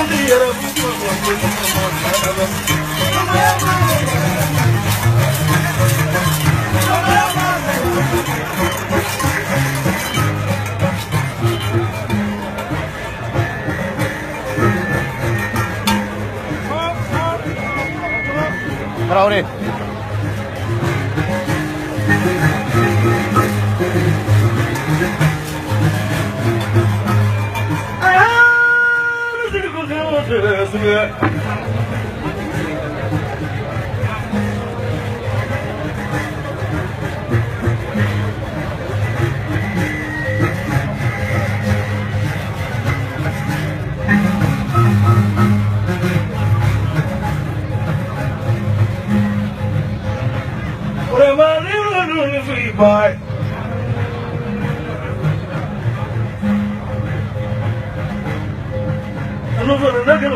Traoré. Bye. I'm not going to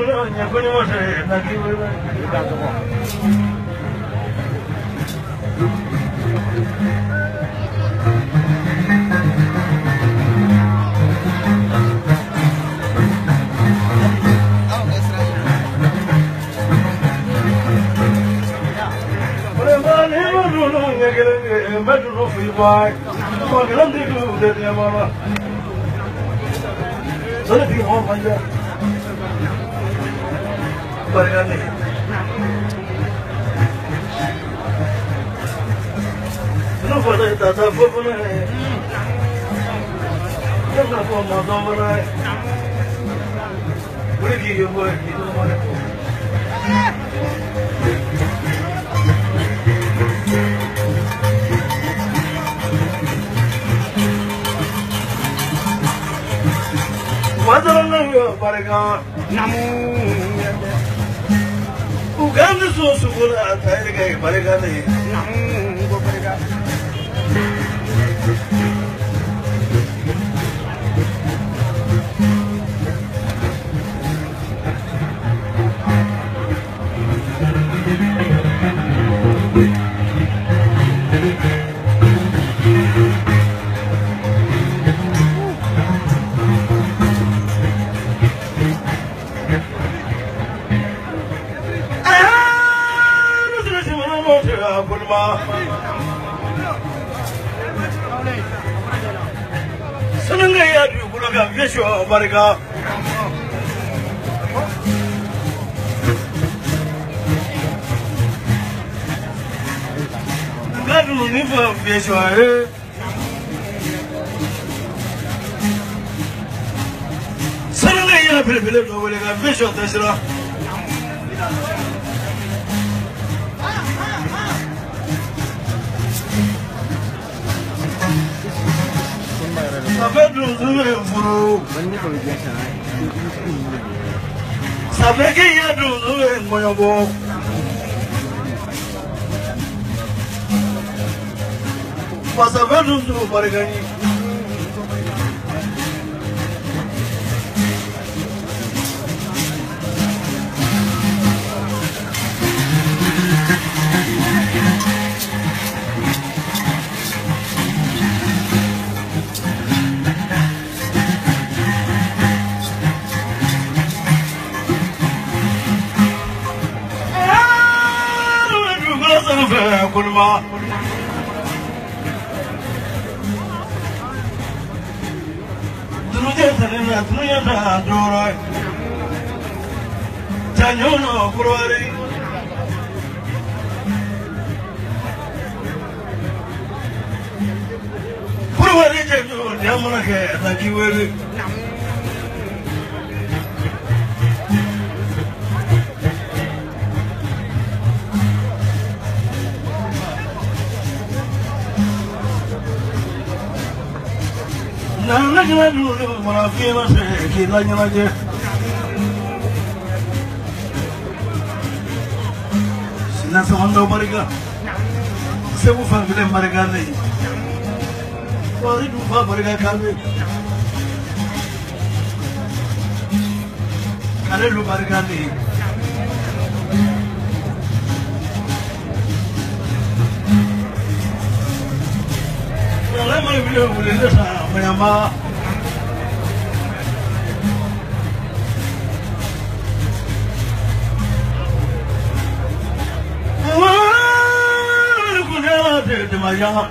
de Maya.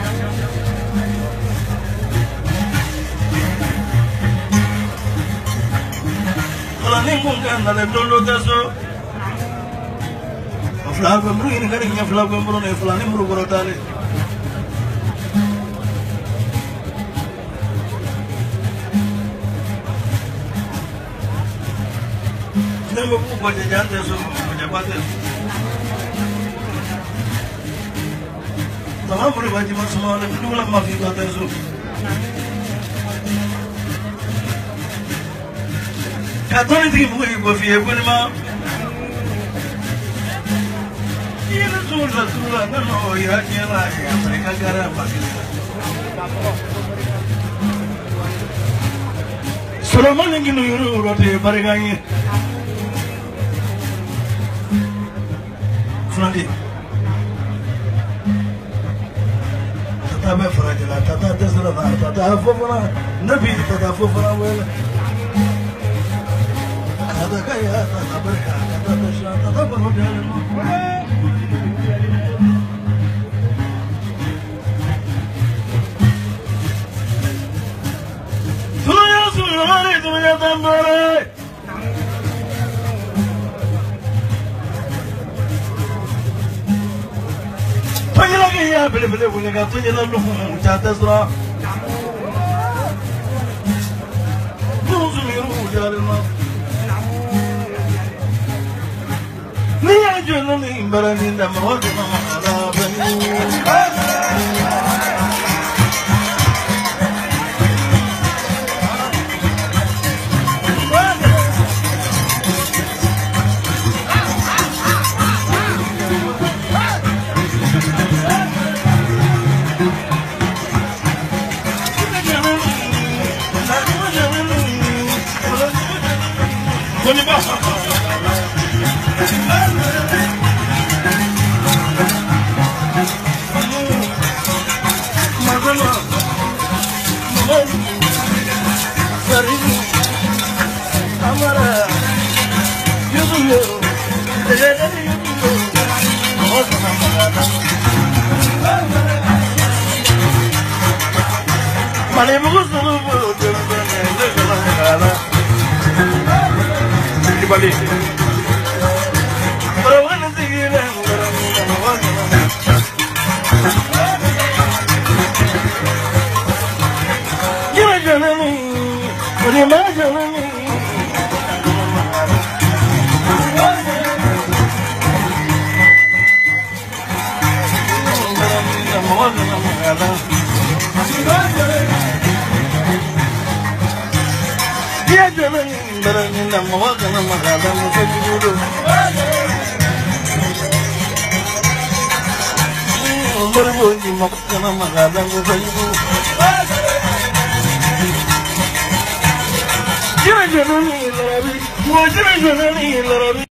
Ningunga na le dolo taso. Flago mru ini kari nya flago mru ne flani mru gorotale. Nemo bu ko jante so ko jabate. Tamam mru baji masma le dula ma fi ko taso. Katoni tiki buku ibu fiye pun ma. Ini sulah nano ya kira ya mereka gara pasti. Sulaman yang kini yuru roti mereka ini. Fulani. Tata berfragila, tata desrana, tata fufuna, nabi tata fufuna wel. Ada kaya, ada berkah, ada dosa, ada berhubungan. Sunya tambore. Tanya lagi ya, beli boleh kata tanya lalu jatuh surah. Terus miru jalan mas. Ni aja nanti berani dah mawar nama Allah bani. Balik. Perawan tinggi dan perawan. Jangan jalan ni, bagaimana jalan ni? Dia jalan berani nama wakana magada musuh. Berbunyi makana magada musuh. Jangan jalan ni larabi, jangan jalan ni larabi.